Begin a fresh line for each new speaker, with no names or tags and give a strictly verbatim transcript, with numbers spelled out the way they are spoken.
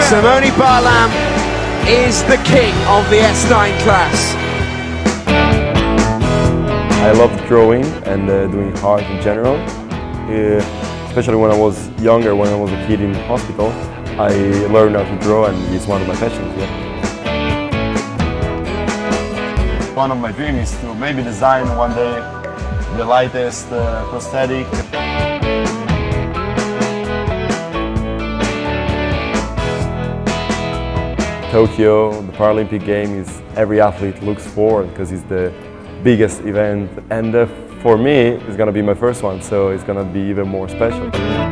Simone Barlaam is the king of the S nine class.
I love drawing and uh, doing art in general. Uh, especially when I was younger, when I was a kid in hospital, I learned how to draw, and it's one of my passions. Yeah.
One of my dreams is to maybe design one day the lightest uh, prosthetic.
Tokyo, the Paralympic game, is every athlete looks for because it's the biggest event, and uh, for me it's going to be my first one, so it's going to be even more special.